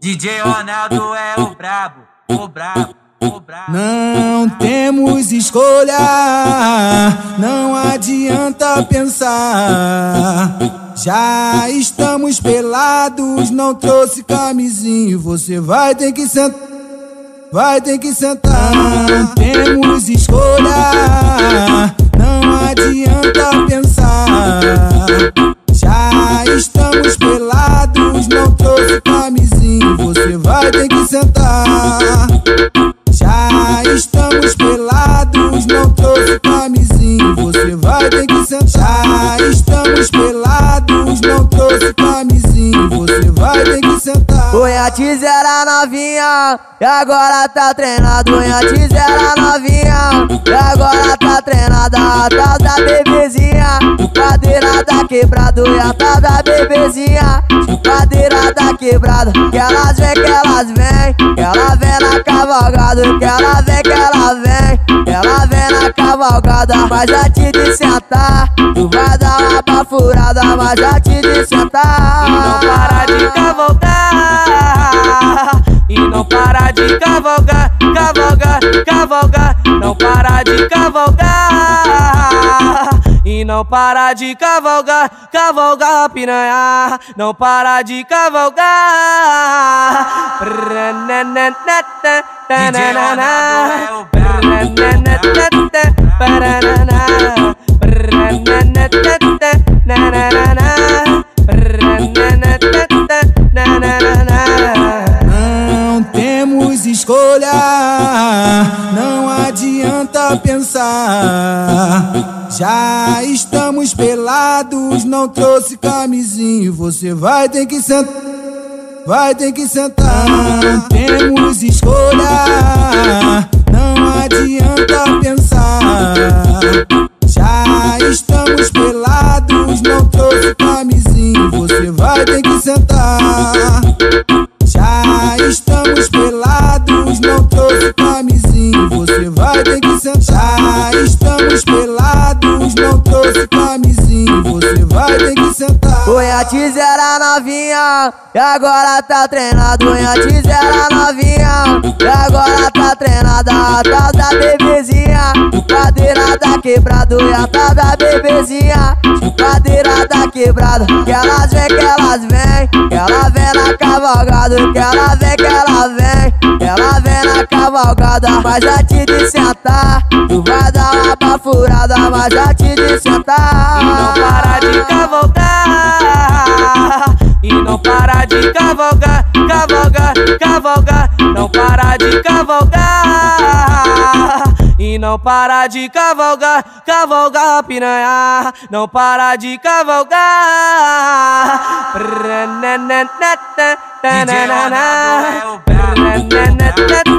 DJ Ronaldo é o brabo, o brabo, o brabo. Não temos escolha, não adianta pensar. Já estamos pelados, não trouxe camisinha. Você vai ter que sentar, vai ter que sentar. Não temos escolha, não adianta pensar. Já estamos pelados, não trouxe camisinha. Você vai ter que sentar. Já estamos pelados, não trouxe camisinha. Você vai ter que sentar. Já estamos pelados, não trouxe camisinha. Você vai ter que sentar. Foi antes era novinha e agora tá treinado. Foi antes era novinha e agora tá treinada. A tal da bebezinha, cadeira da quebrada. E a tal da bebezinha, cadeira da quebrada. Que elas vem, que elas vem, que ela vem na cavalgada. Que ela vem, que ela vem, que ela vem na cavalgada. Mas antes de sentar, tu vai dar uma bafurada. Mas antes de sentar, e não para de cavalgar, e não para de cavalgar, cavalgar, cavalgar. Não para de cavalgar, e não para de cavalgar, cavalgar piranha. Não para de cavalgar. DJ Ronaldo é o brabo, Não temos escolha, não adianta pensar. Já estamos pelados, não trouxe camisinha. Você vai ter que sentar, vai ter que sentar. Não temos escolha, não adianta pensar. Já estamos pelados, não trouxe camisinha. Você vai ter que sentar. Já estamos pelados, não trouxe camisinha. Você vai ter que sentar. Já estamos pelados, não trouxe camisinha. Você vai ter que sentar. foi antes era novinha e agora tá treinado. Foi antes era novinha e agora tá treinada. A tal da bebezinha, cadeira da quebrada. E a tal da bebezinha, cadeira da quebrada. Que elas vem, que elas vem, que ela vem na cavalgada. Que ela vem, que ela vem, que ela vem na cavalgada. Mas antes de sentar, tu vai dar uma bafurada. Mas antes de sentar, E não para de cavalgar, e não para de cavalgar, cavalgar, cavalgar. Não para de cavalgar, e não para de cavalgar, cavalgar piranha. Não para de cavalgar. DJ Ronaldo é o brabo.